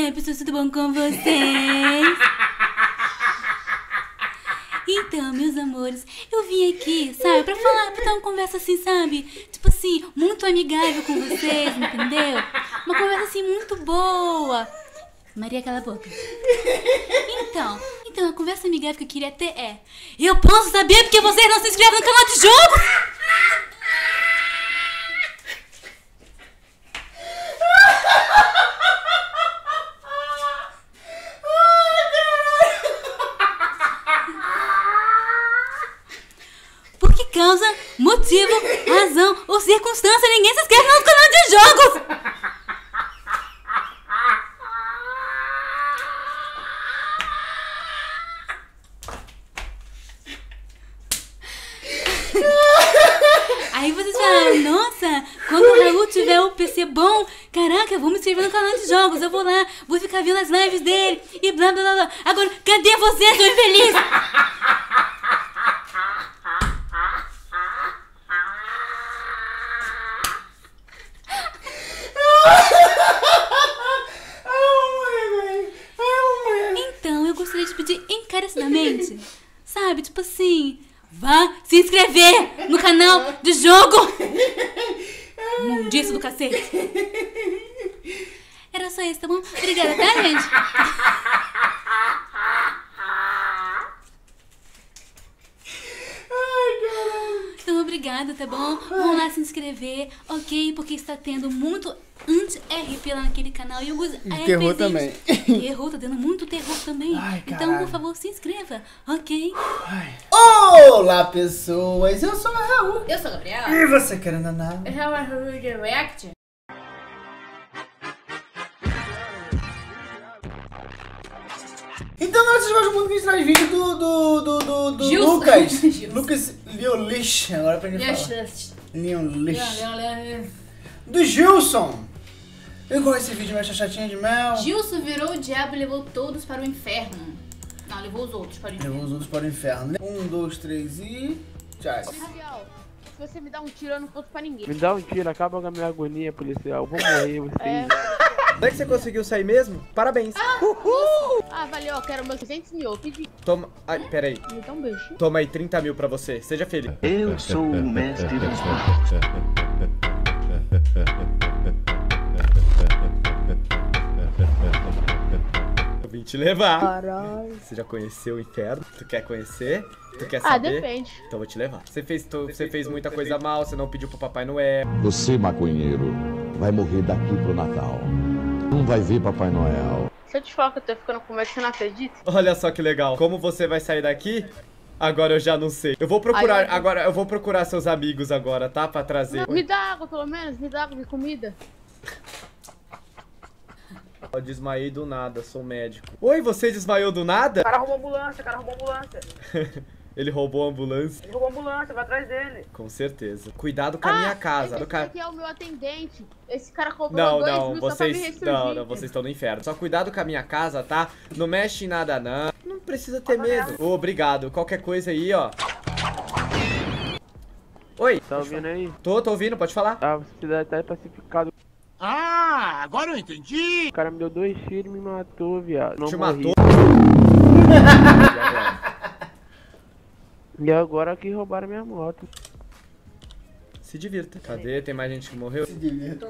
galera, pessoal, tudo bom com vocês? Então, meus amores, eu vim aqui, sabe, pra ter uma conversa assim, sabe? Tipo assim, muito amigável com vocês, entendeu? Uma conversa assim, muito boa. Maria, cala a boca. Então, a conversa amigável que eu queria ter é: eu posso saber porque vocês não se inscrevem no canal de jogo? Por que causa, motivo, razão ou circunstância ninguém se inscreve no canal de jogos? Aí vocês falaram: nossa, quando o Raul tiver o PC bom, caraca, eu vou me inscrever no canal de jogos, eu vou lá, vou ficar vendo as lives dele e blá blá blá blá. Agora, cadê você, seu infeliz? Então, eu gostaria de pedir encarecidamente, sabe, tipo assim, vá se inscrever no canal de jogo! Mundiço do cacete! Era só isso, tá bom? Obrigada, tá, gente? Então, obrigada, tá bom? Vão lá se inscrever, ok? Porque está tendo muito anti-RP lá naquele canal. E eu gosto de terror também. Terror, tá dando muito terror também. Ai, então, por favor, se inscreva, ok? Olá, pessoas! Eu sou o Raul. Eu sou a Gabriela. E você, querendo andar? Raul React. Então, nós vamos muito que a gente traz vídeo do Gilson. Lucas. Gilson. Lucas Leolich. Agora aprendi a falar. Leolich. Gilson Do Gilson. Igual esse vídeo, minha chachatinha de mel. virou o diabo e levou todos para o inferno. Não, levou os outros para o inferno. Levou os outros para o inferno. 1, 2, 3 e... tchau. Rabiel, se você me dá um tiro, eu não conto pra ninguém. Me dá um tiro, acaba com a minha agonia, policial. Eu vou morrer, vocês. Onde é que você conseguiu sair mesmo? Parabéns. Ah, valeu, eu quero meus 200 mil, eu pedi. Toma... Ai, peraí. Me dá um beijo. Toma aí 30 mil pra você. Seja feliz. Eu sou o mestre dos Eu vim te levar. Caralho. Você já conheceu o inferno? Tu quer conhecer? Tu quer Ah, saber? depende. Então eu vou te levar. Você fez muita coisa mal, você não pediu pro Papai Noel. Você, maconheiro, vai morrer daqui pro Natal. Não vai ver Papai Noel. Se eu te falar que eu tô ficando com medo, você não acredita? Olha só que legal. Como você vai sair daqui? Agora eu já não sei. Eu vou procurar, agora eu vou procurar seus amigos agora, tá? Pra trazer. Não, me dá água, pelo menos. Me dá água e comida. Eu desmaiei do nada, sou médico. Oi, você desmaiou do nada? O cara roubou ambulância, Ele roubou a ambulância. Ele roubou a ambulância, vai atrás dele. Com certeza. Cuidado com a minha casa. Esse aqui é o meu atendente. Esse cara cobrou Não, 2 não, mil só pra me vocês. ressurgir. Não, vocês estão no inferno. Só cuidado com a minha casa, tá? Não mexe em nada, não. Não precisa ter medo. Obrigado. Qualquer coisa aí, ó. Oi. Tá ouvindo aí? Tô ouvindo, pode falar. Ah, você deve estar pacificado. Ah, agora eu entendi. O cara me deu 2 tiros e me matou, viado. Não Te morri. matou? E agora que roubaram minha moto. Se divirta. Cadê? Tem mais gente que morreu? Se divirta.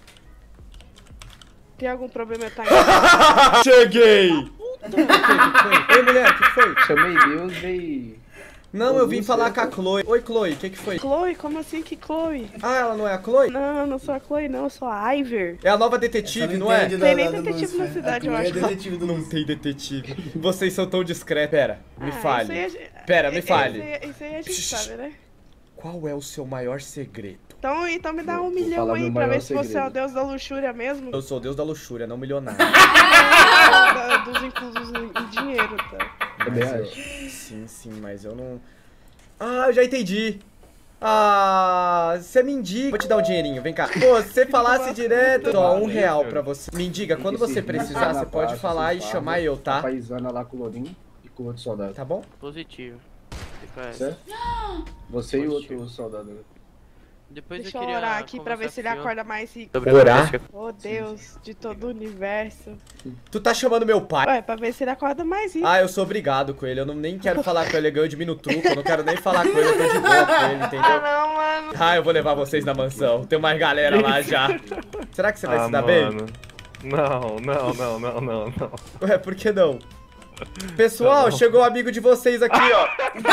Tem algum problema, tá? Cheguei! O que foi? Ei, mulher, o que foi? Chamei Deus e... Não, eu vim falar com a Chloe. Oi, Chloe, o que foi? Chloe? Como assim que Chloe? Ah, ela não é a Chloe? Não, não sou a Chloe, não. Eu sou a Iver. É a nova detetive, não é? Tem nem detetive na cidade, eu acho. Não tem detetive. Vocês são tão discretos. Pera, me fale. Isso aí Pera, me fale. Isso aí a gente sabe, né? Qual é o seu maior segredo? Então me dá 1 Vou milhão falar aí meu pra ver maior se você é o segredo. deus da luxúria mesmo. Eu sou o deus da luxúria, não milionário. Dos inclusos em dinheiro, tá? Também Mas eu- acho. Sim, mas eu não... Ah, eu já entendi. Ah, você é mendiga. Vou te dar um dinheirinho, vem cá. Pô, se você falasse direto, só R$1 pra você. Mendiga, quando você precisar, você pode falar e chamar eu, tá? A paisana lá com o Lourinho e com o outro soldado. Tá bom? Positivo. Fica essa. Certo? Você e o outro soldado. Depois Deixa eu eu queria orar aqui pra ver conversar se ele com o senhor acorda mais rico. sobre Orar? música. Oh, Deus de todo o universo. Tu tá chamando meu pai? Ué, pra ver se ele acorda mais rico. Ah, eu sou obrigado com ele. Eu nem quero falar com ele. Ele ganhou de mim no truco. Eu não quero nem falar com ele. Eu tô de boa com ele, entendeu? Não, mano. Ah, eu vou levar vocês na mansão. Tem mais galera lá já. Será que você vai se dar bem? Não. Ué, por que não? Pessoal, chegou um amigo de vocês aqui, ó.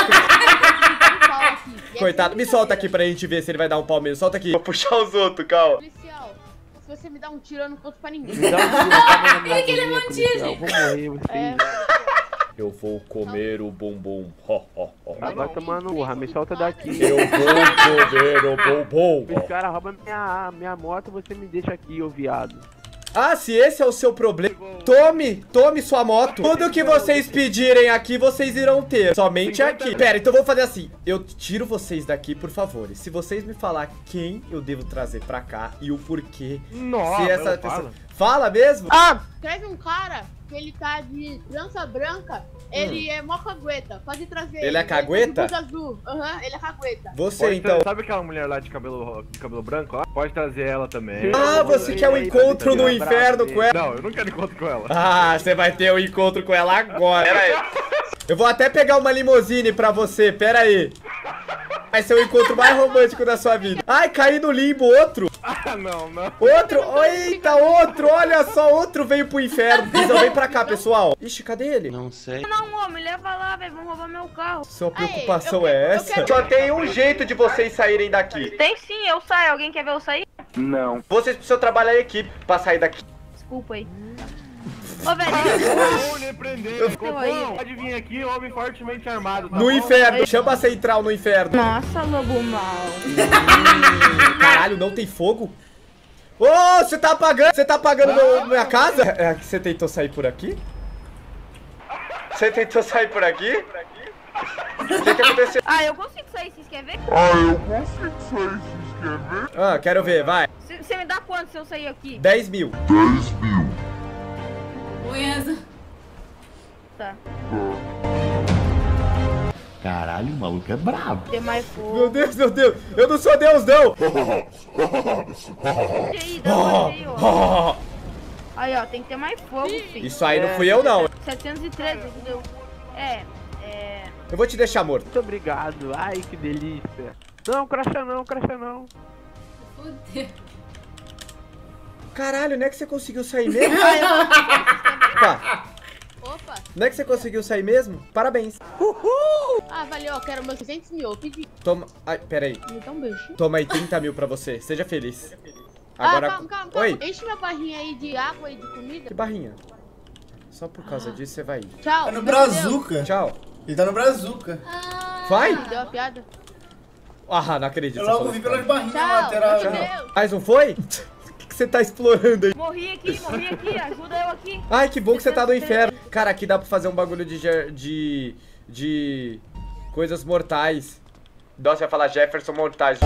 Coitado, me solta aqui pra gente ver se ele vai dar um pau mesmo. Solta aqui. Vou puxar os outros, calma. Policial, se você me dá um tiro, eu não conto pra ninguém. Me dá um tiro, tá vendo a minha Ele que levou agonia, um tiro, policial? Eu vou morrer, vocês. Eu vou comer o bumbum. Ho, ho, ho. Vai tomar no urra, me solta daqui. Eu vou comer o bumbum. Os caras roubam minha moto, você me deixa aqui, ô viado. Ah, se esse é o seu problema, tome sua moto. Tudo que vocês pedirem aqui, vocês irão ter. Somente aqui. Pera, então eu vou fazer assim. Eu tiro vocês daqui, por favor. E se vocês me falar quem eu devo trazer pra cá e o porquê. Nossa, Se essa pessoa... Fala mesmo? Ah, traz um cara que ele tá de trança branca. Ele é mó cagueta. Pode trazer ele. Ele é cagueta? Ele tá de blusa azul. Aham, ele é cagueta. Você, então. Sabe aquela mulher lá de cabelo branco? Ó? Pode trazer ela também. Ah, você quer um encontro no inferno com ela? Não, eu não quero encontro com ela. Ah, você vai ter um encontro com ela agora. Pera aí. Eu vou até pegar uma limousine pra você, pera aí. Vai ser o encontro mais romântico da sua vida. Ai, caí no limbo, outro. Ah, não. Outro, eita, outro, olha só, outro veio pro inferno. Então vem pra cá, pessoal. Ixi, cadê ele? Não sei. Não, homem, leva lá, velho. Vão roubar meu carro. Sua preocupação é essa? Só tem um jeito de vocês saírem daqui. Tem sim, eu saio. Alguém quer ver eu sair? Não. Vocês precisam trabalhar em equipe pra sair daqui. Desculpa aí. Ô, velho. Vou lhe prender. Copom, pode vir aqui, homem fortemente armado, tá No bom? inferno, chama a central no inferno. Nossa, lobo mal. Caralho, não tem fogo? Ô, você tá apagando? Você tá apagando minha casa? É que você tentou sair por aqui? Você tentou sair por aqui? O que aconteceu? Ah, eu consigo sair, vocês querem ver? Ah, quero ver, vai. Você me dá quanto se eu sair aqui? 10 mil. O Enzo. Tá. Caralho, o maluco é brabo. Tem mais fogo. Meu Deus, eu não sou Deus, não. E aí, dá uma aí, ó. Aí, ó, tem que ter mais fogo, filho. Isso aí não fui eu, não. 713, entendeu? Eu vou te deixar morto. Muito obrigado. Ai, que delícia. Não, cracha não. Fudeu. Caralho, não é que você conseguiu sair mesmo? Opa. Opa. Não é que você conseguiu sair mesmo? Parabéns. Ah, valeu, eu quero meus 200 mil, eu pedi. Toma. Ai, pera aí. Me dá um beijo. Toma aí 30 mil pra você. Seja feliz. Agora... calma. Oi. Enche minha barrinha aí de água e de comida. Que barrinha? Só por causa disso você vai ir. Tchau. Tá no Brazuca. Tchau. Ele tá no Brazuca. Vai? Deu uma piada. Ah, não acredito. Eu você logo falou vi isso. pelas barrinhas Tchau, laterais. meu Deus. Mais um foi? O que você tá explorando aí? Morri aqui, ajuda eu aqui. Ai, que bom que você tá no inferno. Cara, aqui dá pra fazer um bagulho de coisas mortais. Nossa, eu ia falar Jefferson Mortais.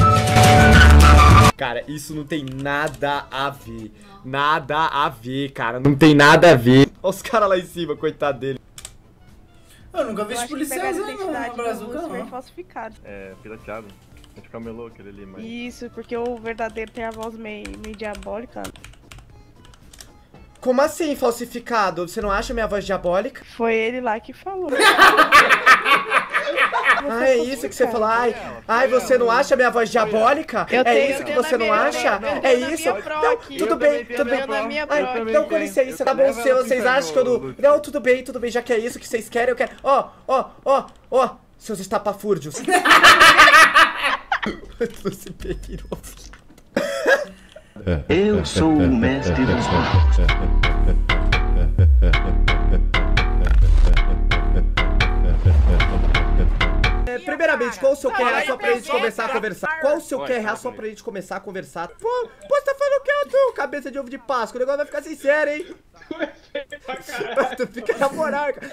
Cara, isso não tem nada a ver. Nada a ver, cara. Não tem nada a ver. Olha os caras lá em cima, coitado dele. Eu nunca vi Eu esse acho que pegaram policiais a não, identidade no do Brazuca Lúcifer não. falsificado. É, pirateado. A gente camelou aquele ali, mas... Isso, porque o verdadeiro tem a voz meio diabólica. Como assim, falsificado? Você não acha minha voz diabólica? Foi ele lá que falou. Ah, é isso que você falou. Ai, você não acha minha voz diabólica? É isso que você não acha? É isso? Não, tudo bem, tudo bem. Ai, não, com licença, tá bom, vocês acham que eu não... Não, tudo bem, já que é isso que vocês querem, eu quero... Ó, seus estapafúrdios. Você pegou. Eu sou o mestre dos magos. Primeiramente, qual o seu QRA só pra gente começar a conversar? Qual o seu QRA só pra gente começar a conversar? Pô, você tá falando que eu tô cabeça de ovo de Páscoa, o negócio vai ficar sincero, hein? Tu fica na moral, cara.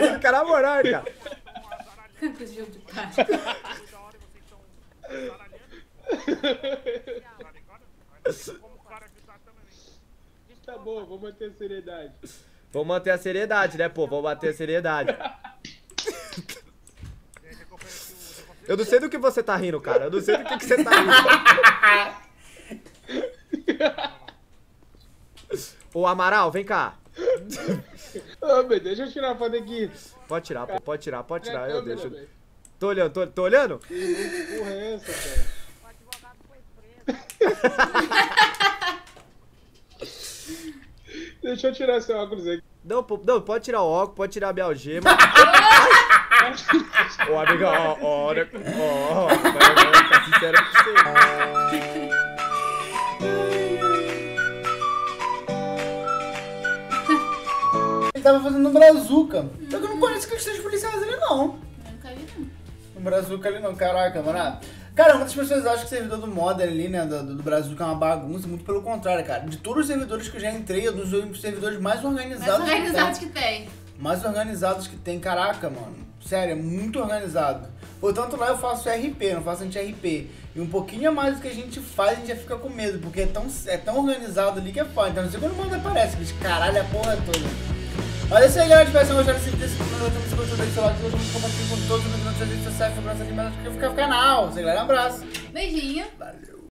Cabeça de ovo de Páscoa. Tá bom, vou manter a seriedade. Vamos manter a seriedade, né, pô? Vamos manter a seriedade. Eu não sei do que você tá rindo, cara. Eu não sei do que você tá rindo. Ô, Amaral, vem cá. Ô, meu, deixa eu tirar a foto aqui. Pode tirar, pô, pode tirar, pode tirar. Eu deixo. Véio. Tô olhando, tô olhando? Que porra é essa, cara? Deixa eu tirar seu óculos aqui. Não, pode tirar o óculos, pode tirar a minha algema. Ô, amiga, ó, vai ficar sincero com você. Ele tava fazendo no Brazuca. Só que eu não conheço aqueles três policiais ali, não. Eu nunca vi, não. No Brazuca ali não, caraca, mano. Cara, muitas pessoas acham que o servidor do Modder ali, né, do Brazuca é uma bagunça, muito pelo contrário, cara. De todos os servidores que eu já entrei, é um dos servidores mais organizados que tem. Mais organizados que tem, caraca, mano. Sério, é muito organizado. Portanto, lá eu faço RP, não faço anti-RP. E um pouquinho a mais do que a gente faz, a gente já fica com medo, porque é tão organizado ali que é foda. Então, não sei quando o Modder aparece, bicho, caralho, a porra toda. Mas é isso aí, galera. Espero que vocês tenham gostado desse vídeo. Se gostou, deixa o like, todo mundo compartilha com todos os meus redes sociais, segurança de mais do que ficar no canal. Galera, um abraço. Beijinho. Valeu.